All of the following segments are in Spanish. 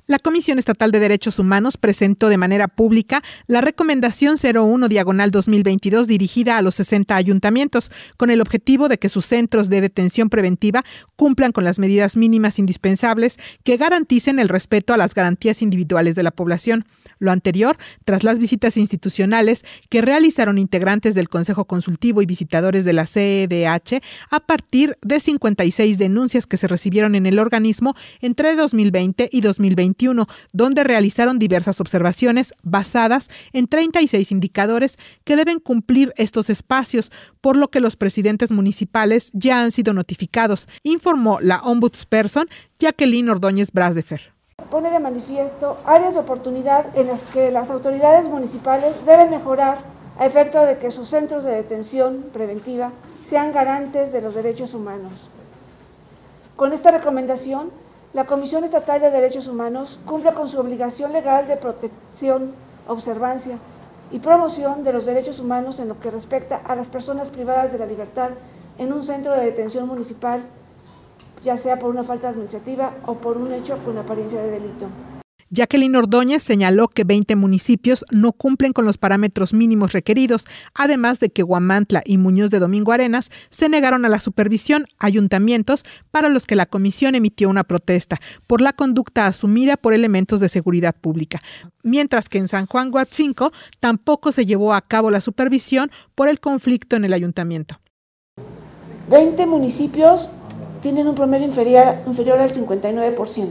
La Comisión Estatal de Derechos Humanos presentó de manera pública la Recomendación 01/2022 dirigida a los 60 ayuntamientos, con el objetivo de que sus centros de detención preventiva cumplan con las medidas mínimas indispensables que garanticen el respeto a las garantías individuales de la población. Lo anterior, tras las visitas institucionales que realizaron integrantes del Consejo Consultivo y visitadores de la CEDH a partir de 56 denuncias que se recibieron en el organismo entre 2020 y 2021, donde realizaron diversas observaciones basadas en 36 indicadores que deben cumplir estos espacios, por lo que los presidentes municipales ya han sido notificados, informó la ombudsperson Jacqueline Ordóñez Brasdefer. Pone de manifiesto áreas de oportunidad en las que las autoridades municipales deben mejorar a efecto de que sus centros de detención preventiva sean garantes de los derechos humanos. Con esta recomendación, la Comisión Estatal de Derechos Humanos cumple con su obligación legal de protección, observancia y promoción de los derechos humanos en lo que respecta a las personas privadas de la libertad en un centro de detención municipal, ya sea por una falta administrativa o por un hecho con apariencia de delito. Jacqueline Ordóñez señaló que 20 municipios no cumplen con los parámetros mínimos requeridos, además de que Huamantla y Muñoz de Domingo Arenas se negaron a la supervisión, ayuntamientos para los que la comisión emitió una protesta por la conducta asumida por elementos de seguridad pública, mientras que en San Juan Huatzinco tampoco se llevó a cabo la supervisión por el conflicto en el ayuntamiento. 20 municipios tienen un promedio inferior al 59%.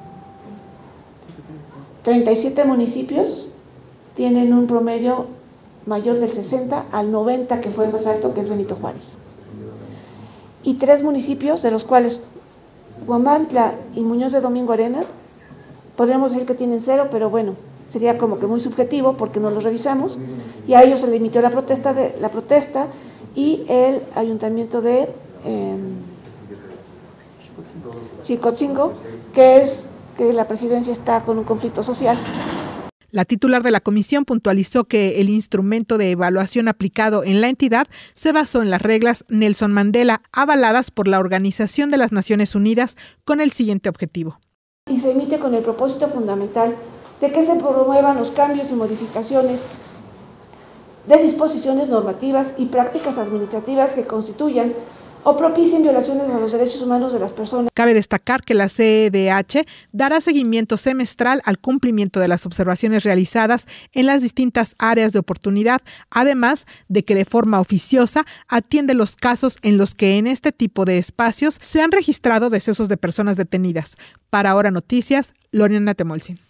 37 municipios tienen un promedio mayor del 60 al 90, que fue el más alto, que es Benito Juárez. Y 3 municipios, de los cuales Huamantla y Muñoz de Domingo Arenas, podríamos decir que tienen 0, pero bueno, sería como que muy subjetivo porque no los revisamos, y a ellos se le emitió la protesta y el ayuntamiento de Xicotzingo, que la presidencia está con un conflicto social. La titular de la comisión puntualizó que el instrumento de evaluación aplicado en la entidad se basó en las reglas Nelson Mandela, avaladas por la Organización de las Naciones Unidas, con el siguiente objetivo. Y se emite con el propósito fundamental de que se promuevan los cambios y modificaciones de disposiciones normativas y prácticas administrativas que constituyan o propicien violaciones a los derechos humanos de las personas. Cabe destacar que la CEDH dará seguimiento semestral al cumplimiento de las observaciones realizadas en las distintas áreas de oportunidad, además de que de forma oficiosa atiende los casos en los que en este tipo de espacios se han registrado decesos de personas detenidas. Para Ahora Noticias, Lorena Temolsin.